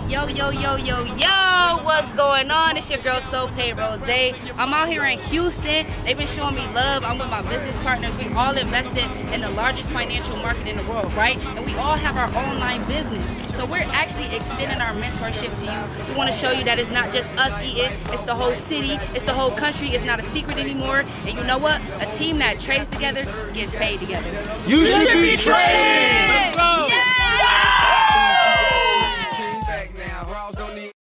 Yo, yo, yo, yo, yo, what's going on? It's your girl Soul Paid Rose. I'm out here in Houston. They've been showing me love. I'm with my business partners. We all invested in the largest financial market in the world, right? And we all have our online business. So we're actually extending our mentorship to you. We want to show you that it's not just us eating, it's the whole city, it's the whole country. It's not a secret anymore. And you know what? A team that trades together gets paid together. You should be trading! Yeah!